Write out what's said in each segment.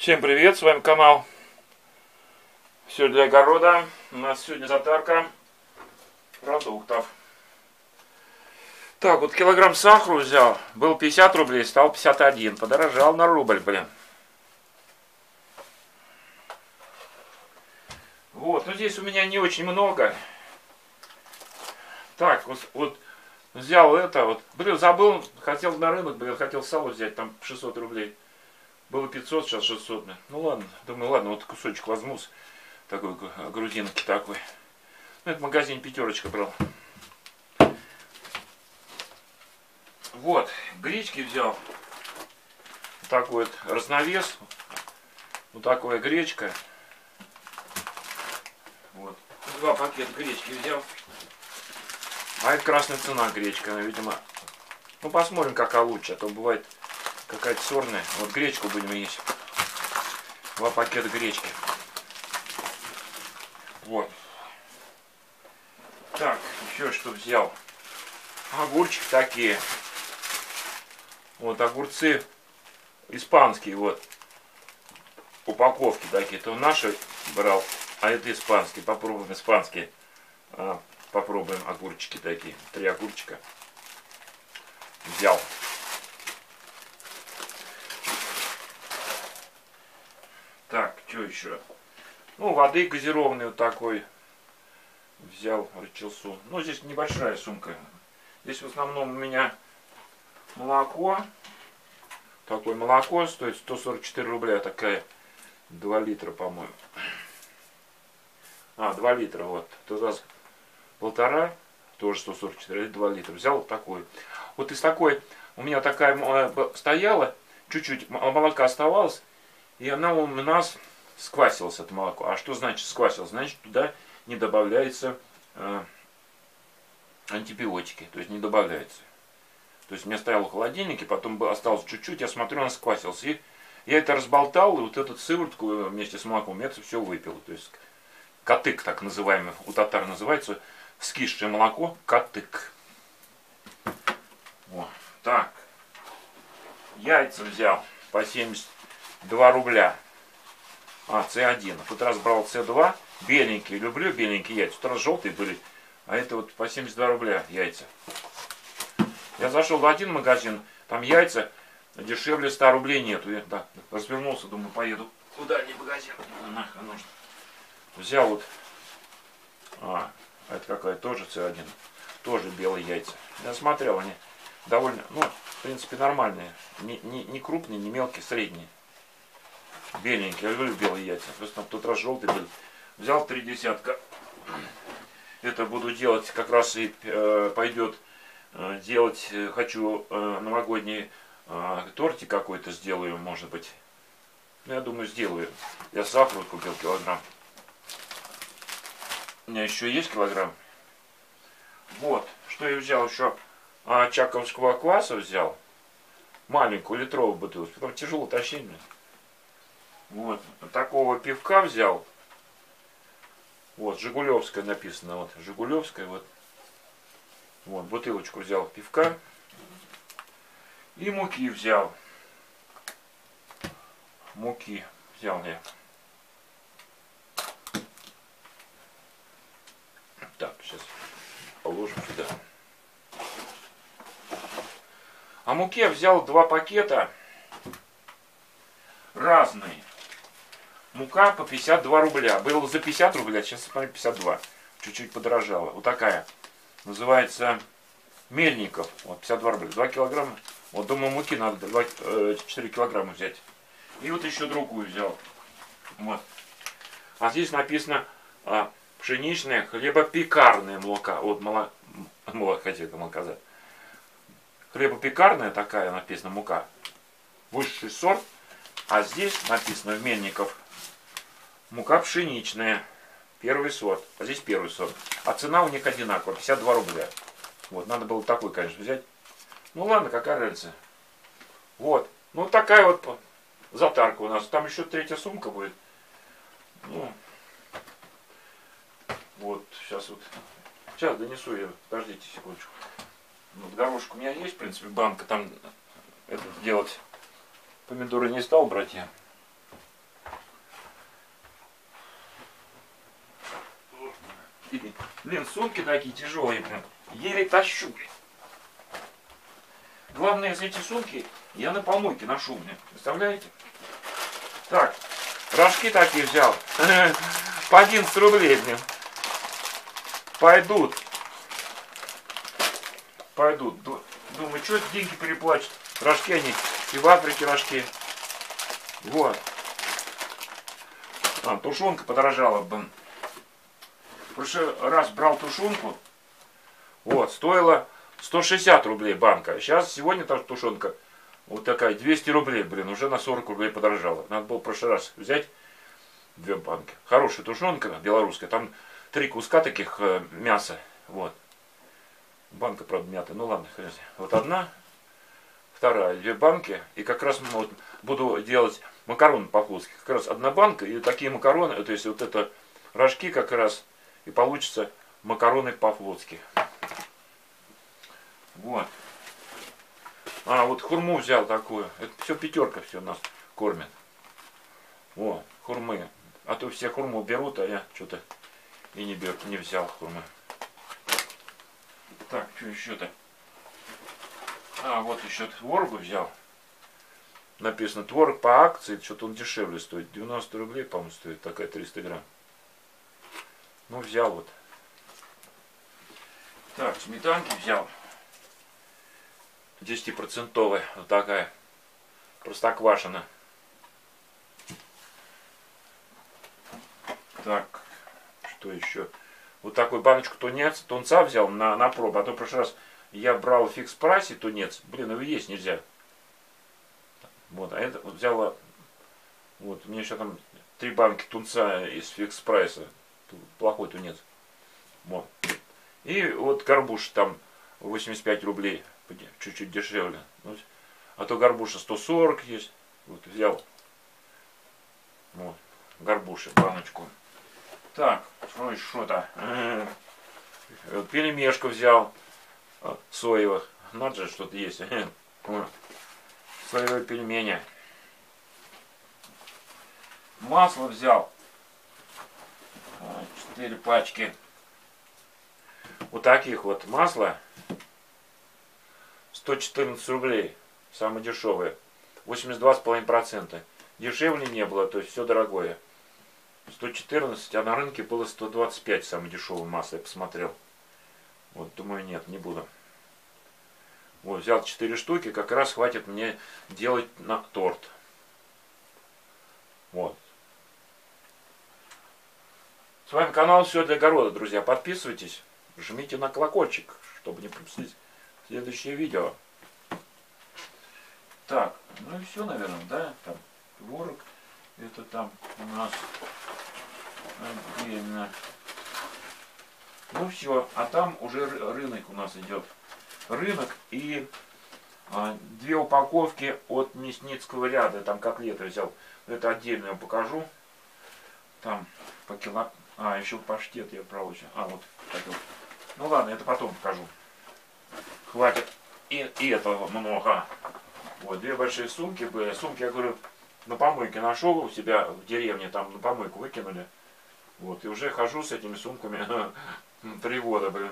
Всем привет, с вами канал Все для огорода. У нас сегодня затарка продуктов. Так, вот килограмм сахара взял. Был 50 рублей, стал 51. Подорожал на рубль, блин. Вот, но здесь у меня не очень много. Так, вот взял это, вот, блин, забыл, хотел на рынок, блин, хотел сало взять, там 600 рублей. Было 500, сейчас 600. Ну ладно, думаю, ладно, вот кусочек возьму, такой грузинки такой. Ну, это в магазине «Пятерочка» брал. Вот, гречки взял. Вот такой вот разновес. Вот такая гречка. Вот. 2 пакета гречки взял. А это красная цена гречка, она, видимо. Ну, посмотрим, какая лучше, а то бывает какая-то сорная. Вот гречку будем есть. 2 пакета гречки. Вот. Так, еще что взял. Огурчики такие. Вот огурцы испанские, вот. Упаковки такие. То наши брал, а это испанские. Попробуем испанские. Попробуем огурчики такие. 3 огурчика взял. Так, что еще? Ну, воды газированной вот такой взял рычалсу. Ну, здесь небольшая сумка. Здесь в основном у меня молоко. Такое молоко стоит 144 рубля. Такая 2 литра, по-моему. 2 литра, вот. Тут раз 1,5, тоже 144, 2 литра. Взял вот такой. Вот из такой, у меня такая стояла, чуть-чуть молока оставалось, и она у нас сквасилась, это молоко. А что значит сквасилось? Значит, туда не добавляется антибиотики, то есть не добавляется. То есть у меня стояло в холодильнике, потом осталось чуть-чуть, я смотрю, она сквасилась. И я это разболтал, и вот эту сыворотку вместе с молоком, я это все выпил. То есть катык, так называемый, у татар называется, скисшее молоко, катык. Вот. Так, яйца взял по 72 рубля. С1. В тот раз брал С2, беленькие, люблю беленькие яйца. В тот раз желтые были, а это вот по 72 рубля яйца. Я зашел в один магазин, там яйца дешевле 100 рублей нету. Я так развернулся, думаю, поеду в дальний магазин. Нахрен нужно. Взял вот, это какая тоже С1, тоже белые яйца. Я смотрел, они довольно, ну, в принципе, нормальные. Не крупные, не мелкие, средние. Беленькие, я люблю белые яйца. Просто в тот раз желтые были. Взял 3 десятка. Это буду делать, как раз и пойдет делать, хочу новогодний тортик какой-то сделаю, может быть. Ну, я думаю, сделаю. Я сахар купил килограмм. У меня еще есть килограмм. Вот, что я взял еще. Чаковского кваса взял. Маленькую литровую бутылку. Потом тяжело тащить, блин. Вот, такого пивка взял. Вот, Жигулевская написано. Вот, Жигулевская, вот. Вот, бутылочку взял пивка. И муки взял. Муки взял я. Так, сейчас положим сюда. А муки я взял 2 пакета. Разные. Мука по 52 рубля. Было за 50 рублей, сейчас, смотри, 52. Чуть-чуть подорожало. Вот такая. Называется Мельников. Вот 52 рубля. 2 килограмма. Вот думаю, муки надо 4 килограмма взять. И вот еще другую взял. Вот. А здесь написано пшеничная хлебопекарная мука. Вот хотел сказать. Хлебопекарная такая написано мука. Высший сорт. А здесь написано в Мельников мука пшеничная. Первый сорт. А здесь первый сорт. А цена у них одинаковая. 52 рубля. Вот. Надо было такой, конечно, взять. Ну ладно, какая разница. Вот. Ну такая вот затарка у нас. Там еще 3-я сумка будет. Ну. Вот. Сейчас вот. Сейчас донесу я. Подождите секундочку. Вот горошек у меня есть, в принципе, банка. Там это делать. Помидоры не стал брать я. Блин, сумки такие тяжелые, блин. Еле тащу, блин. Главное, из эти сумки я на помойке ношу, блин. Представляете? Так, рожки такие взял. По 11 рублей, блин. Пойдут. Пойдут. Думаю, что деньги переплачут. Рожки они и в Африке рожки. Вот. Тушенка подорожала, блин. В прошлый раз брал тушенку. Вот, стоила 160 рублей банка. Сейчас, сегодня та тушенка вот такая, 200 рублей, блин, уже на 40 рублей подорожала. Надо было в прошлый раз взять 2 банки. Хорошая тушенка, белорусская. Там 3 куска таких мяса. Вот. Банка, правда, мятая. Ну ладно, хрен. Вот одна, вторая, 2 банки. И как раз вот буду делать макароны по-флотски. Как раз одна банка и такие макароны, то есть вот это рожки как раз, и получится макароны по-флотски. Вот. Вот хурму взял такую. Это все пятерка все нас кормит. Вот, хурмы. А то все хурму берут, а я что-то и не взял хурмы. Так, что еще-то? Вот еще творогу взял. Написано творог по акции, что-то он дешевле стоит. 90 рублей, по-моему, стоит такая 300 грамм. Ну, взял вот. Так, сметанки взял. 10% вот такая. Простоквашина. Так, что еще? Вот такую баночку тунца взял на пробу. А то в прошлый раз я брал в фикс-прайсе тунец. Блин, его есть нельзя. Вот, а это вот взяла. Вот, у меня еще там 3 банки тунца из фикс-прайса. Плохой тунец. Вот. И вот горбуша там 85 рублей. Чуть-чуть дешевле. Вот. А то горбуша 140 есть. Вот взял. Вот. Горбуши, баночку. Так, что еще-то? Пельмешку взял. Соевых. Надо же что-то есть. Соевые пельмени. Масло взял. 4 пачки. Вот таких вот масла. 114 рублей. Самое дешевое. 82,5%. Дешевле не было, то есть все дорогое. 114, а на рынке было 125 самое дешевое масло, я посмотрел. Вот, думаю, нет, не буду. Вот, взял 4 штуки, как раз хватит мне делать на торт. Вот. С вами канал Все для огорода, друзья. Подписывайтесь, жмите на колокольчик, чтобы не пропустить следующее видео. Так, ну и все, наверное, да? Там творог, это там у нас отдельно. Ну все, а там уже рынок у нас идет. Рынок и 2 упаковки от мясницкого ряда. Там котлеты взял. Это отдельно я покажу. Там по кило. Еще паштет я брал еще. Вот так вот. Ну ладно, это потом покажу. Хватит и этого много. Вот, 2 большие сумки были. Сумки, я говорю, на помойке нашел у себя в деревне, там на помойку выкинули. Вот, и уже хожу с этими сумками 3 года, блин.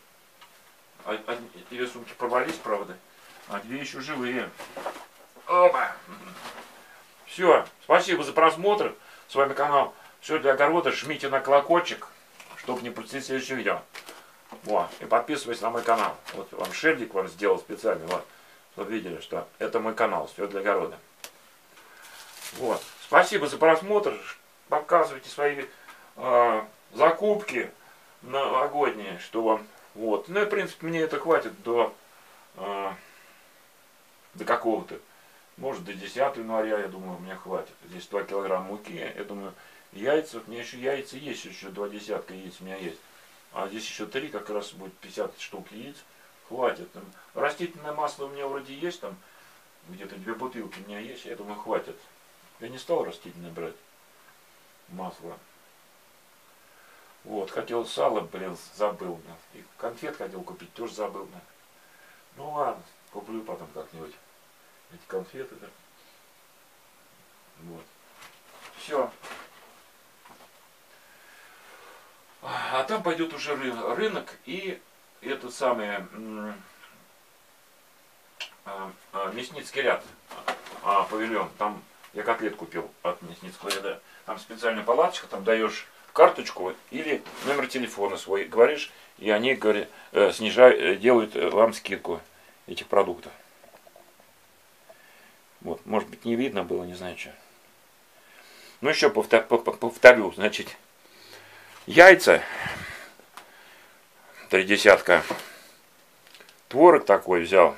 2 сумки порвались, правда, а 2 еще живые. Опа! Все, спасибо за просмотр. С вами канал Все для огорода. Жмите на колокольчик, чтобы не пропустить следующее видео. Вот, и подписывайтесь на мой канал. Вот вам шильдик вам сделал специально, вот, чтобы видели, что это мой канал Все для огорода. Вот, спасибо за просмотр. Показывайте свои закупки новогодние, что вам. Вот. Ну и в принципе мне это хватит до какого-то. Может до 10 января, я думаю, мне хватит. Здесь 2 килограмма муки, я думаю, яйца. У меня еще яйца есть, еще 2 десятка яиц у меня есть. А здесь еще 3, как раз будет 50 штук яиц. Хватит. Растительное масло у меня вроде есть, там где-то 2 бутылки у меня есть, я думаю, хватит. Я не стал растительное брать масло. Вот, хотел сало, блин, забыл. И конфет хотел купить, тоже забыл. Ну ладно, куплю потом как-нибудь эти конфеты. Да. Вот. Все. А там пойдет уже рынок и этот самый Мясницкий ряд, павильон. Там я котлет купил от Мясницкого ряда. Там специальная палаточка, там даешь карточку или номер телефона свой, говоришь, и они говорят, делают вам скидку этих продуктов. Вот, может быть, не видно было, не знаю что. Ну, еще повторю, значит, яйца 3 десятка, творог такой взял,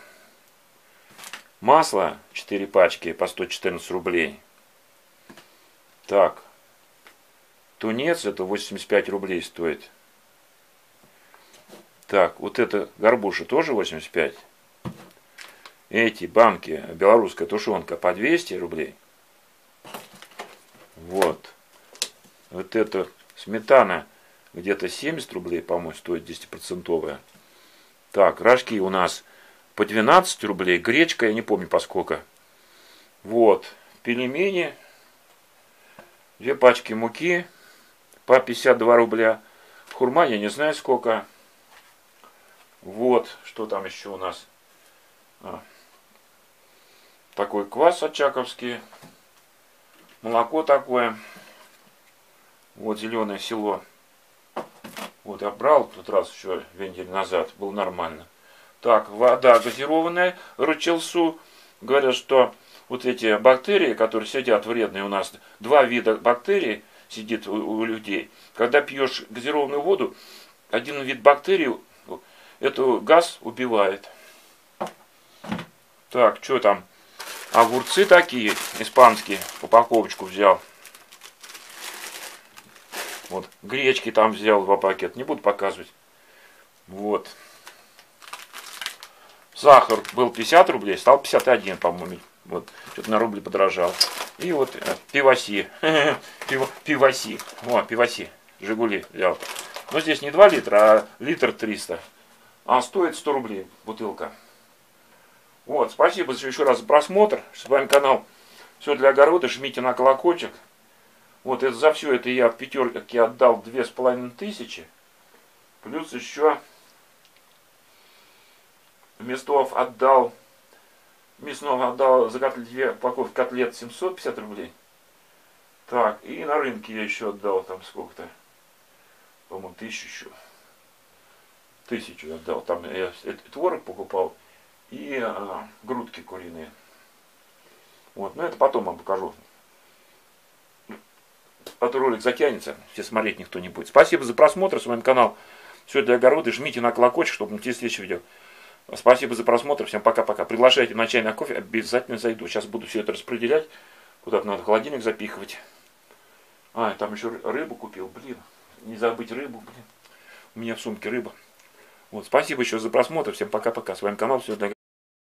масло 4 пачки по 114 рублей. Так, тунец это 85 рублей стоит. Так, вот это горбуша тоже 85. Эти банки, белорусская тушенка по 200 рублей. Вот. Вот это сметана где-то 70 рублей, по-моему, стоит 10%. Так, рожки у нас по 12 рублей. Гречка, я не помню по сколько. Вот. Пельмени. 2 пачки муки по 52 рубля. Хурма я не знаю сколько. Вот. Что там еще у нас? Такой квас очаковский. Молоко такое. Вот зеленое село. Вот я брал в тот раз еще 2 недели назад. Было нормально. Так, вода газированная. Ручелсу. Говорят, что вот эти бактерии, которые сидят вредные у нас. 2 вида бактерий сидит у людей. Когда пьешь газированную воду, один вид бактерий эту газ убивает. Так, что там? Огурцы такие, испанские, упаковочку взял. Вот, гречки там взял 2 пакета, не буду показывать. Вот. Сахар был 50 рублей, стал 51, по-моему. Вот, что-то на рубль подорожал. И вот пивоси. Пивоси. О, пивоси. Жигули взял. Но здесь не 2 литра, а литр 300. А стоит 100 рублей бутылка. Вот, спасибо еще раз за просмотр. С вами канал Все для огорода. Жмите на колокольчик. Вот это за все это я в пятерке отдал 2500. Плюс еще мяснов отдал за 2 упаковки котлет 750 рублей. Так, и на рынке я еще отдал там сколько-то. По-моему, 1000 еще. 1000 отдал. Там я творог покупал. И грудки куриные. Вот, но это потом вам покажу. А то ролик затянется, все смотреть никто не будет. Спасибо за просмотр, с вами канал Все для огорода. Жмите на колокольчик, чтобы не терять следующее видео. Спасибо за просмотр, всем пока-пока. Приглашайте на чай, на кофе, обязательно зайду. Сейчас буду все это распределять. Куда-то надо холодильник запихивать. Там еще рыбу купил, блин. Не забыть рыбу, блин. У меня в сумке рыба. Вот, спасибо еще за просмотр, всем пока-пока. С вами канал Все для огорода.